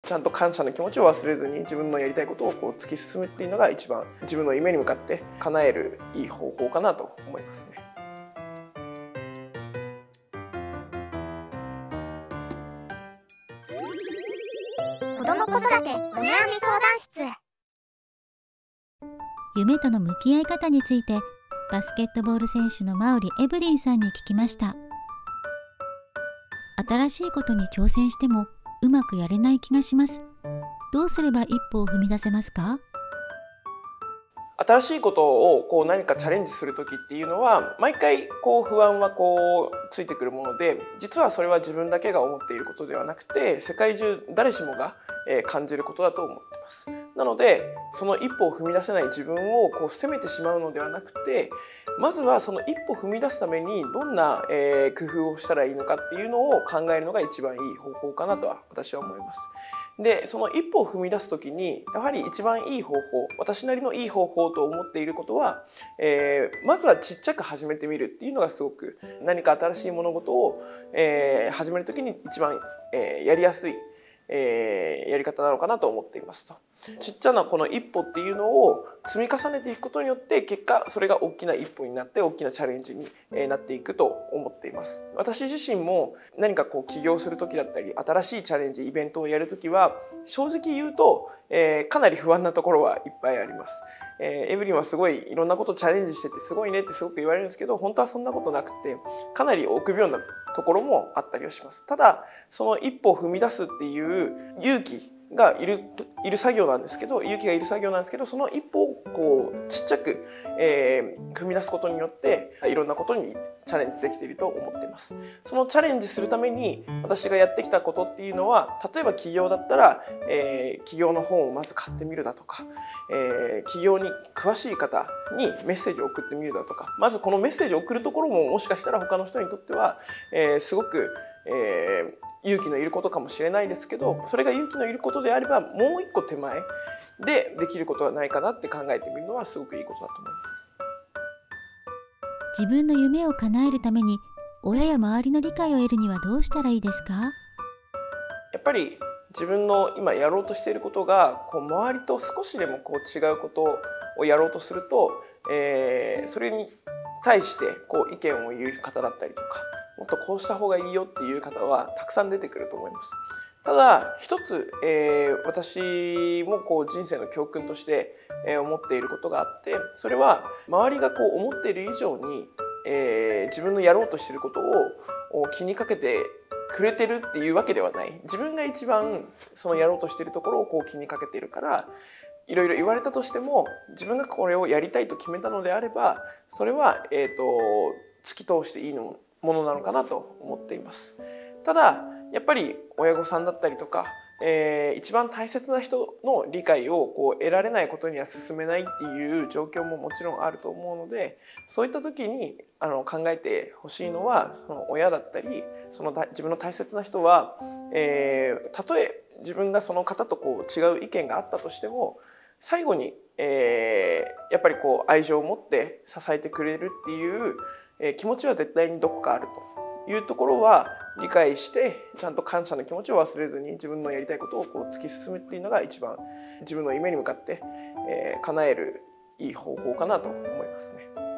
ちゃんと感謝の気持ちを忘れずに自分のやりたいことを突き進むっていうのが一番自分の夢に向かって叶えるいい方法かなと思いますね。 子ども子育てお悩み相談室。 夢との向き合い方についてバスケットボール選手の馬瓜エブリンさんに聞きました。新しいことに挑戦してもうまくやれない気がします。どうすれば一歩を踏み出せますか？ 新しいことを何かチャレンジする時っていうのは毎回不安はついてくるもので、実はそれは自分だけが思っていることではなくて世界中誰しもが感じることだと思っています。なのでその一歩を踏み出せない自分を責めてしまうのではなくて、まずはその一歩踏み出すためにどんな工夫をしたらいいのかっていうのを考えるのが一番いい方法かなとは私は思います。でその一歩を踏み出す時にやはり一番いい方法、私なりのいい方法と思っていることは、まずはちっちゃく始めてみるっていうのがすごく何か新しい物事を、始める時に一番、やりやすい、やり方なのかなと思っていますと。ちっちゃなこの一歩っていうのを積み重ねていくことによって結果それが大きな一歩になって大きなチャレンジになっていくと思っています。私自身も何か起業する時だったり新しいチャレンジイベントをやる時は正直言うと、かなり不安なところはいっぱいあります。エブリンはすごいいろんなことチャレンジしててすごいねってすごく言われるんですけど、本当はそんなことなくてかなり臆病なところもあったりはします。ただその一歩を踏み出すっていう勇気がいる作業なんですけど、その一歩をちっちゃく、踏み出すことによっていろんなことにチャレンジできていると思っています。そのチャレンジするために私がやってきたことっていうのは、例えば起業だったら、起業の本をまず買ってみるだとか、起業に詳しい方にメッセージを送ってみるだとか、まずこのメッセージを送るところももしかしたら他の人にとっては、すごく、勇気のいることかもしれないですけど、それが勇気のいることであればもう一個手前でできることはないかなって考えてみるのはすごくいいことだと思います。 自分の夢を叶えるために親や周りの理解を得るにはどうしたらいいですか？ やっぱり自分の今やろうとしていることが周りと少しでも違うことをやろうとすると、それに対して意見を言う方だったりとか、もっとこうした方がいいよっていう方はたくさん出てくると思います。ただ一つ、私も人生の教訓として、思っていることがあって、それは周りが思っている以上に、自分のやろうとしていることを気にかけてくれてるっていうわけではない。自分が一番そのやろうとしているところを気にかけているから、いろいろ言われたとしても自分がこれをやりたいと決めたのであれば、それは、突き通していいものなのかなと思っています。ただやっぱり親御さんだったりとか、一番大切な人の理解を得られないことには進めないっていう状況ももちろんあると思うので、そういった時に考えてほしいのは、その親だったり自分の大切な人は、たとえ自分がその方と違う意見があったとしても最後に、やっぱり愛情を持って支えてくれるっていう、気持ちは絶対にどこかあるというところは理解して、ちゃんと感謝の気持ちを忘れずに自分のやりたいことを突き進むっていうのが一番自分の夢に向かって、叶えるいい方法かなと思いますね。